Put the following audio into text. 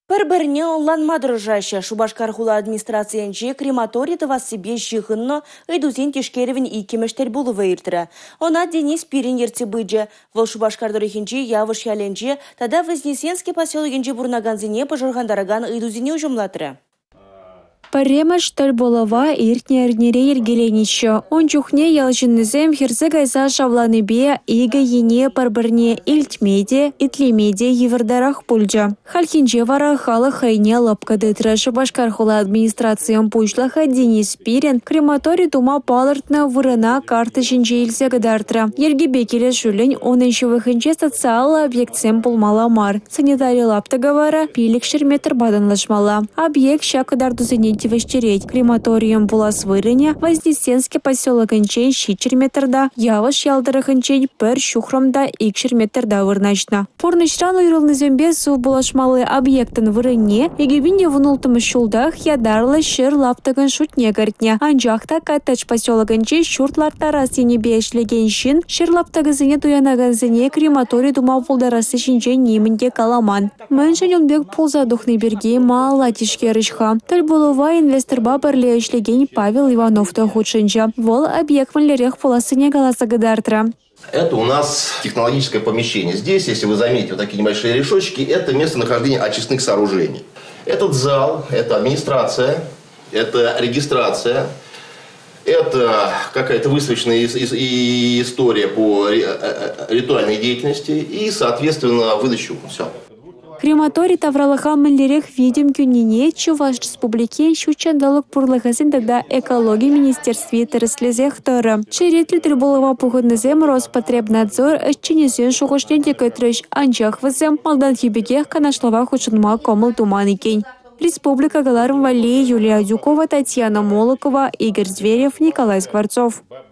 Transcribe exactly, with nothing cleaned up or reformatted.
Пір-бірне онланма дұржашы Шубашкар хула администрациянче крематорий тавасыбе жиғынны ыйдузен тешкеревін икемештер болу вейртірі. Она Денис Пирин ерте быджа. Вол Шубашкар дұрыхінче явыш яленче, тада Вознесенский поселогенче бурнаганзине пожыргандараган ыйдузене ужымлатыры. Паремаш болова иртне эрнере ергеленичо. Он чухне ялжыннызем херзе гайза шавланы бе ига ене парбырне илтмеде, итлемеде евардарах пульджа. Хальхинче вара хала хайне лапкады трэші Башкар хула администрациям пучлаха Денис Пирин крематорий тума палыртна вырына карты жинче илсе гадартра. Ергебе келе шулень оныншы выхынче социалы объектсем пулмаламар. Санитарий лаптага вара пилик шерметр баданлашмала. Объект шакадар дузыне вещереть. Крематорием была свырене, Вознесенский поселок Инчей щичер метрда, Явыш ялдырых Инчей пер шухромда икшер метрда вырначна. Порнышран уйрылны зембе су булашмалы объектын вырыне, егебинде вунултымы шулдах ядарлы шыр лаптыгын шутне гартне. Анжақта каттач поселок Инчей шуртларта расыне бешлеген шин, шыр лаптыгызыне туянагазыне крематорий дума пулдарасы шинче немінде каламан. Мэншен юнбек пулза духны берге мала тишкерышха. Таль булова инвесторба бірле ішлеген Павел Иванов-то худшынча. Вол объект валерех полосыне галаса гадартра. Это у нас технологическое помещение. Здесь, если вы заметите, вот такие небольшие решетчики, это местонахождение очистных сооружений. Этот зал, это администрация, это регистрация, это какая-то выставочная история по ритуальной деятельности и, соответственно, выдачу. Все. Крематорий тавралаха мэллерех видим кюнине Чуваш республике щучандалык пурлыхасын тогда экологии министерстве тырыслезех тыры. Шеретлі триболова пугыннызем Роспотребнадзор ащинезен шуғышнен декөтріш анчах вызем малдан хибекех канашлава хучынма комыл туман екен. Республика Галарм Валей, Юлия Дюкова, Татьяна Молокова, Игорь Зверев, Николай Скворцов.